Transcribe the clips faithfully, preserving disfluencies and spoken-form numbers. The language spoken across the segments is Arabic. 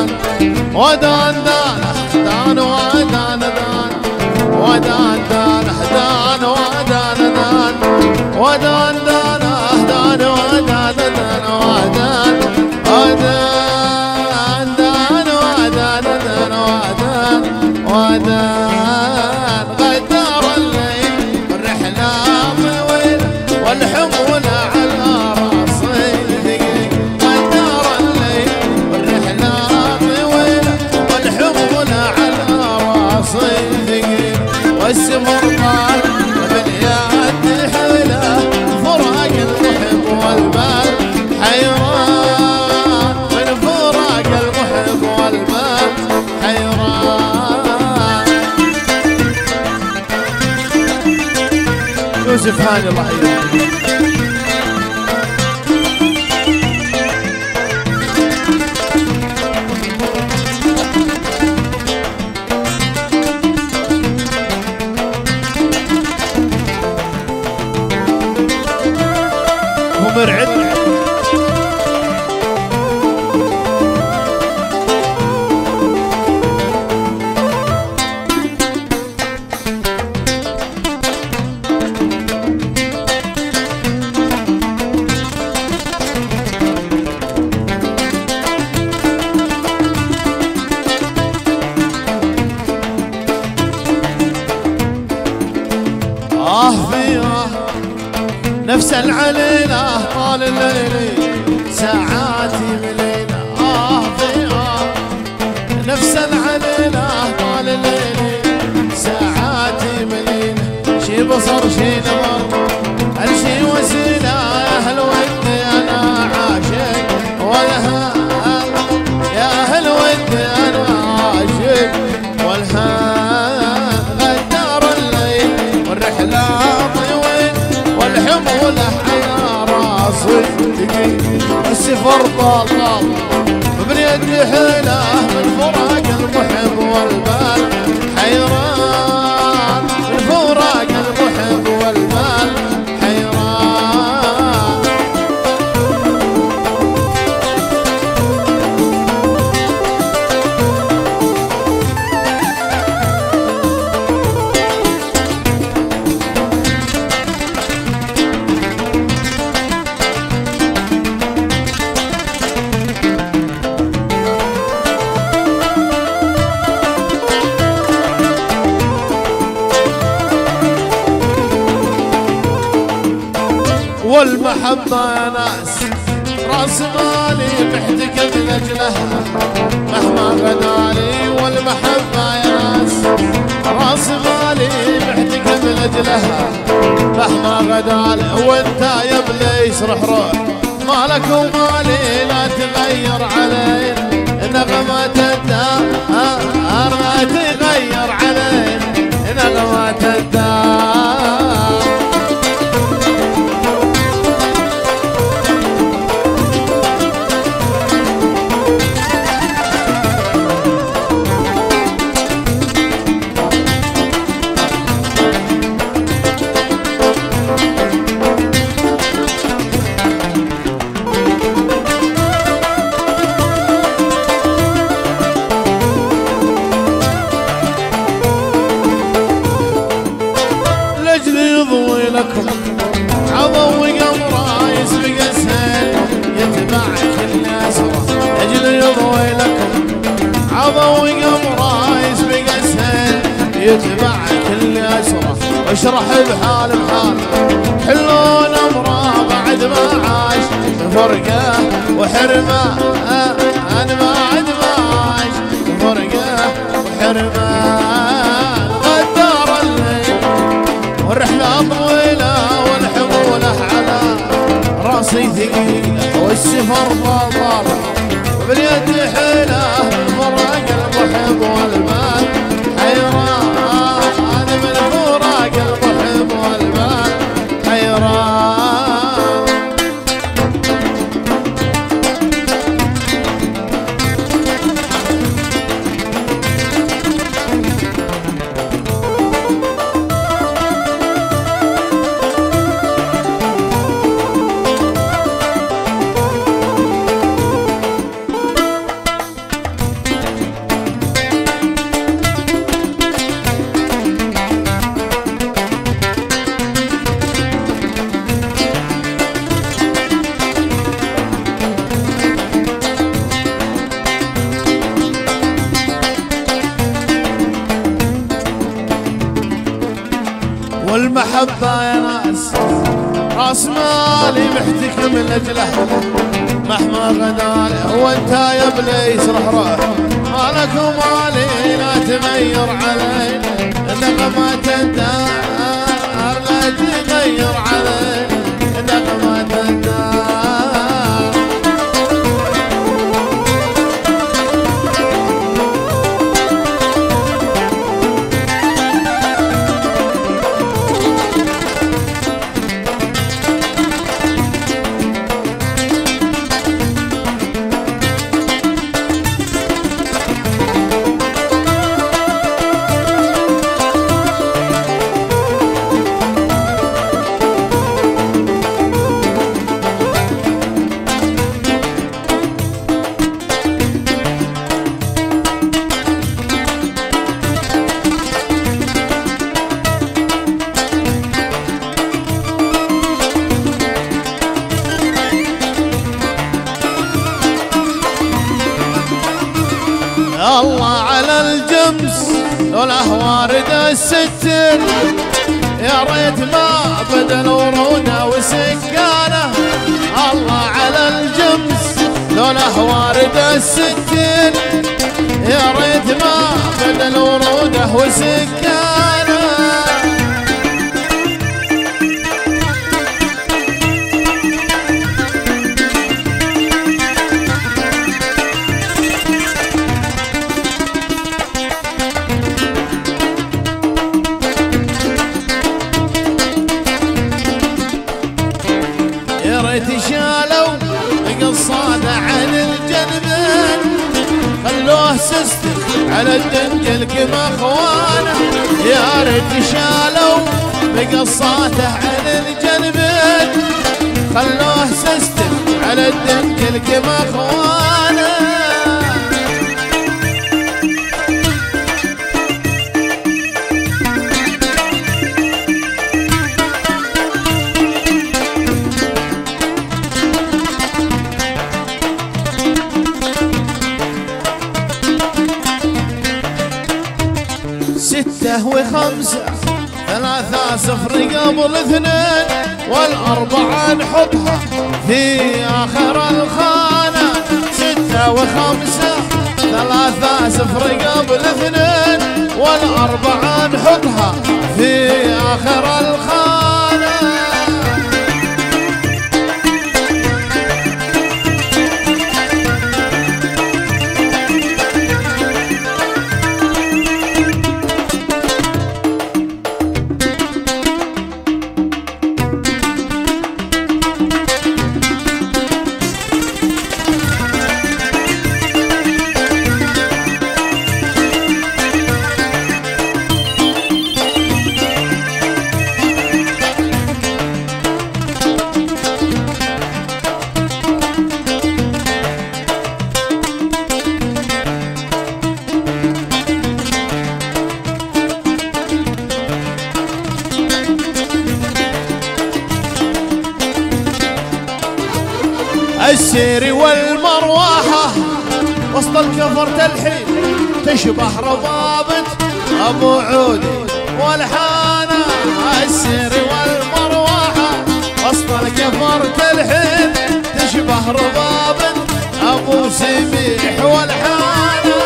دان ودان دان دان ودان دان ودان دان دان ودان دان ودان دان دان ودان دان ودان ودان دان ودان دان ودان ودان غدار الليل الرحلة طويلة والحمولة على راسي غدار الليل والرحلة طويلة والحمولة على راسي والسفر طال باليد حيلة فراق المحب والبال حيران من فراق المحب والبال حيران. يوسف هاني الله يرحمه. مرعب آه في آه نفس العليلة طال الليل ساعاتي مليلة آه في آه نفس العليلة طال الليل ساعاتي مليلة شي بصر شي نظر هل شي وسيلة يا أهل ودي أنا عاشق والهام يا أهل ودي أنا عاشق والهام غدار الليل والرحلة والحمولة على راسي السفر طال طال بيد حيلة من فراق المحب والبال حيران من فراق المحب والبال حيران. والمحبة يا ناس راس مالي محتك من اجلها مهما غدالي والمحبة يا ناس راس مالي محتك من اجلها مهما غدالي وانت يا ابليس روح روح مالك ومالي لا تغير علي نغمة الدار لا تغير علي نغمة الدار. لكم عضو قمره يسبق السيل يتبع كل اسره اجل يضوي لكم عضو قمره يسبق السيل يتبع كل اسره واشرح بحال بحال حلون امره بعد ما عاش فرقه وحرمه انا بعد ما عاش فرقه وحرمان غدار الليل والرحله طويله والحموله على راسي ثقيله والسفر طال باليد حيله فراق المحب والمال حيران انا من فراق المحب والمال حيران. المحبة يا ناس راس مالي محتك من اجله مهما غدالي وانت يا ابليس روح روح مالك ومالي لا تغير علي نغمة الدار لا تغير علي نغمة الدار. الله على الجمس لوله وارد الستين يا ريت ما بدل وروده وسكانه. الله على الجمس لوله وارد الستين يا ريت ما بدل وروده وسكانه. شالوا قصاده عن الجنبين خلوه سستر على الدنجل كما اخوانه. يا ريت شالوا بقصاته عن الجنبين خلوه سستر على الدنجل كما اخوانه. ستة وخمسة ثلاثة صفر قبل اثنين والأربعة نحطها في آخر الخانة. ستة وخمسة ثلاثة صفر قبل اثنين والأربعة نحطها في آخر الخانة. السير والمروحة وسط الكفر الحين تشبه ربابة أبو عودي والحانة. السير والمروحة وسط الكفر الحين تشبه ربابة أبو سميح والحانة.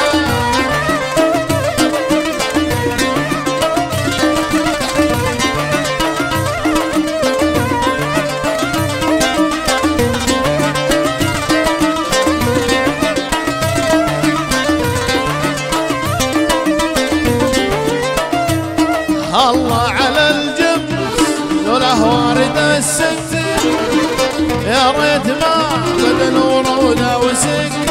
الله على الجمس لوله وارد الستين يا ريت ما بدل وروده وسكانه.